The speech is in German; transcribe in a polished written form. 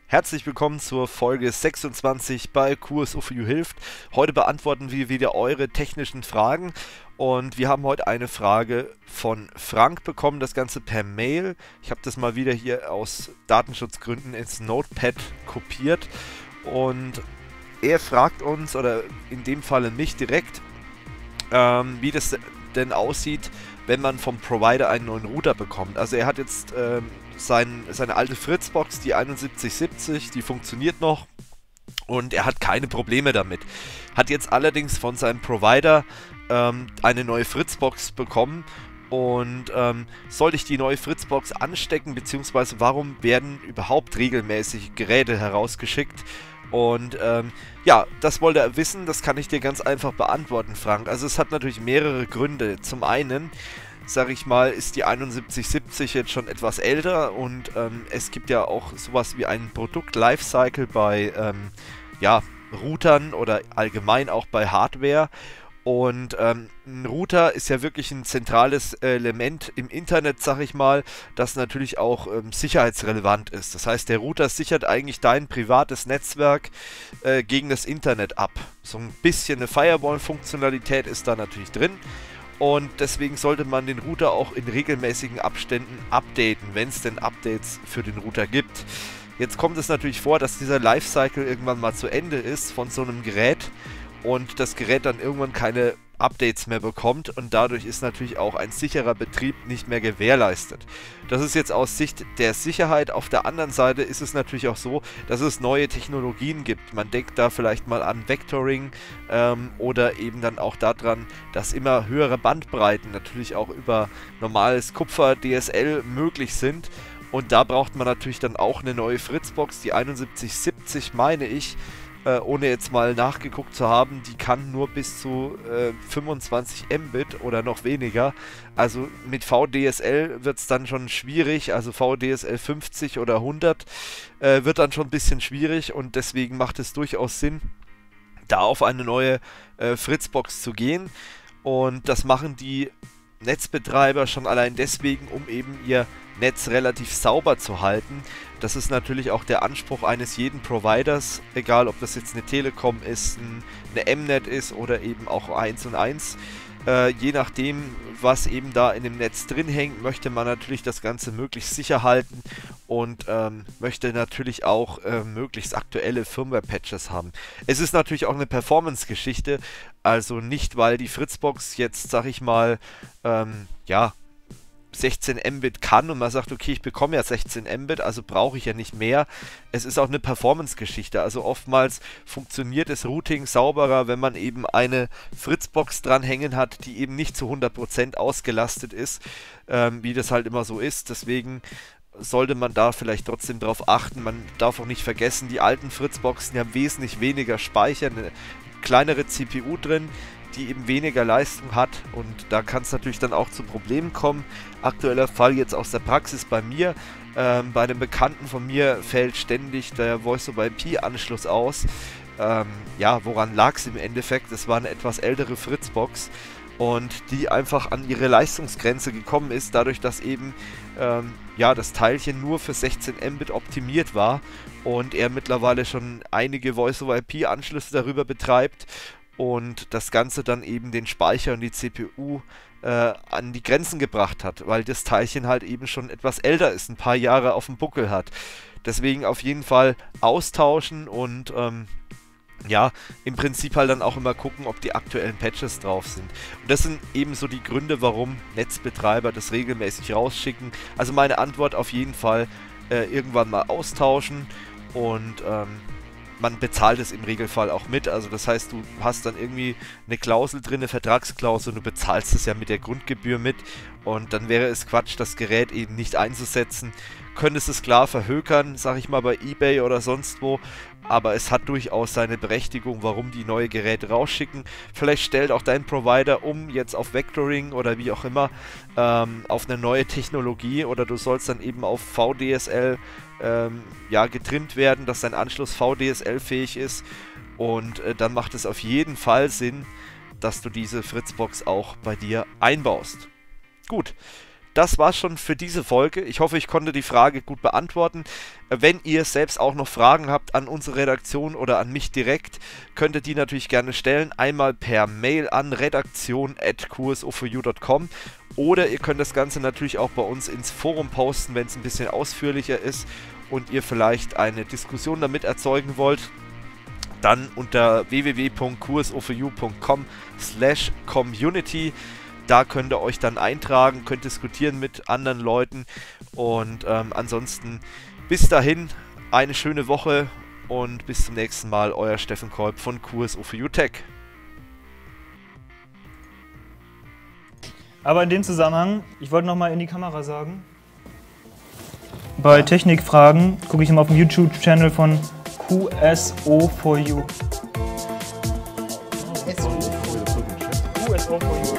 Herzlich willkommen zur Folge 26 bei QSO for You hilft. Heute beantworten wir wieder eure technischen Fragen und wir haben heute eine Frage von Frank bekommen, das Ganze per Mail. Ich habe das mal wieder hier aus Datenschutzgründen ins Notepad kopiert und er fragt uns, oder in dem Falle mich direkt, wie das denn aussieht, wenn man vom Provider einen neuen Router bekommt. Also er hat jetzt seine alte Fritzbox, die 7170, die funktioniert noch und er hat keine Probleme damit. Hat jetzt allerdings von seinem Provider eine neue Fritzbox bekommen und sollte ich die neue Fritzbox anstecken, beziehungsweise warum werden überhaupt regelmäßig Geräte herausgeschickt? Und ja, das wollte er wissen, das kann ich dir ganz einfach beantworten, Frank. Also es hat natürlich mehrere Gründe. Zum einen, sage ich mal, ist die 7170 jetzt schon etwas älter und es gibt ja auch sowas wie ein Produkt-Lifecycle bei ja, Routern oder allgemein auch bei Hardware. Und ein Router ist ja wirklich ein zentrales Element im Internet, sag ich mal, das natürlich auch sicherheitsrelevant ist. Das heißt, der Router sichert eigentlich dein privates Netzwerk gegen das Internet ab. So ein bisschen eine Firewall-Funktionalität ist da natürlich drin. Und deswegen sollte man den Router auch in regelmäßigen Abständen updaten, wenn es denn Updates für den Router gibt. Jetzt kommt es natürlich vor, dass dieser Lifecycle irgendwann mal zu Ende ist von so einem Gerät und das Gerät dann irgendwann keine Updates mehr bekommt und dadurch ist natürlich auch ein sicherer Betrieb nicht mehr gewährleistet. Das ist jetzt aus Sicht der Sicherheit. Auf der anderen Seite ist es natürlich auch so, dass es neue Technologien gibt. Man denkt da vielleicht mal an Vectoring oder eben dann auch daran, dass immer höhere Bandbreiten natürlich auch über normales Kupfer DSL möglich sind. Und da braucht man natürlich dann auch eine neue Fritzbox, die 7170 meine ich, ohne jetzt mal nachgeguckt zu haben, die kann nur bis zu 25 Mbit oder noch weniger. Also mit VDSL wird es dann schon schwierig, also VDSL 50 oder 100 wird dann schon ein bisschen schwierig und deswegen macht es durchaus Sinn, da auf eine neue Fritzbox zu gehen. Und das machen die Netzbetreiber schon allein deswegen, um eben ihr Netz relativ sauber zu halten. Das ist natürlich auch der Anspruch eines jeden Providers, egal ob das jetzt eine Telekom ist, eine Mnet ist oder eben auch 1&1. Je nachdem, was eben da in dem Netz drin hängt, möchte man natürlich das Ganze möglichst sicher halten und möchte natürlich auch möglichst aktuelle Firmware-Patches haben. Es ist natürlich auch eine Performance-Geschichte, also nicht, weil die Fritzbox jetzt, sag ich mal, ja, 16 Mbit kann und man sagt, okay, ich bekomme ja 16 Mbit, also brauche ich ja nicht mehr. Es ist auch eine Performance-Geschichte, also oftmals funktioniert das Routing sauberer, wenn man eben eine Fritzbox dranhängen hat, die eben nicht zu 100% ausgelastet ist, wie das halt immer so ist. Deswegen sollte man da vielleicht trotzdem drauf achten. Man darf auch nicht vergessen, die alten Fritzboxen, die haben wesentlich weniger Speicher, eine kleinere CPU drin, die eben weniger Leistung hat und da kann es natürlich dann auch zu Problemen kommen. Aktueller Fall jetzt aus der Praxis bei mir. Bei einem Bekannten von mir fällt ständig der Voice-over-IP-Anschluss aus. Ja, woran lag es im Endeffekt? Es war eine etwas ältere Fritzbox und die einfach an ihre Leistungsgrenze gekommen ist, dadurch, dass eben ja, das Teilchen nur für 16 Mbit optimiert war und er mittlerweile schon einige Voice-over-IP-Anschlüsse darüber betreibt und das Ganze dann eben den Speicher und die CPU an die Grenzen gebracht hat, weil das Teilchen halt eben schon etwas älter ist, ein paar Jahre auf dem Buckel hat. Deswegen auf jeden Fall austauschen und ja, im Prinzip halt dann auch immer gucken, ob die aktuellen Patches drauf sind. Und das sind eben so die Gründe, warum Netzbetreiber das regelmäßig rausschicken. Also meine Antwort auf jeden Fall irgendwann mal austauschen und man bezahlt es im Regelfall auch mit, also das heißt, du hast dann irgendwie eine Klausel drin, eine Vertragsklausel, du bezahlst es ja mit der Grundgebühr mit und dann wäre es Quatsch, das Gerät eben nicht einzusetzen. Könntest es klar verhökern, sag ich mal bei eBay oder sonst wo, aber es hat durchaus seine Berechtigung, warum die neue Geräte rausschicken. Vielleicht stellt auch dein Provider um jetzt auf Vectoring oder wie auch immer, auf eine neue Technologie oder du sollst dann eben auf VDSL ja, getrimmt werden, dass dein Anschluss VDSL-fähig ist und dann macht es auf jeden Fall Sinn, dass du diese Fritzbox auch bei dir einbaust. Gut, das war's schon für diese Folge. Ich hoffe, ich konnte die Frage gut beantworten. Wenn ihr selbst auch noch Fragen habt an unsere Redaktion oder an mich direkt, könnt ihr die natürlich gerne stellen. Einmal per Mail an redaktion@qso4u.com oder ihr könnt das Ganze natürlich auch bei uns ins Forum posten, wenn es ein bisschen ausführlicher ist und ihr vielleicht eine Diskussion damit erzeugen wollt. Dann unter www.qso4u.com/community. Da könnt ihr euch dann eintragen, könnt diskutieren mit anderen Leuten und ansonsten bis dahin eine schöne Woche und bis zum nächsten Mal, euer Steffen Kolb von QSO4U Tech. Aber in dem Zusammenhang, ich wollte nochmal in die Kamera sagen, bei Technikfragen gucke ich immer auf dem YouTube-Channel von QSO4U. QSO4U.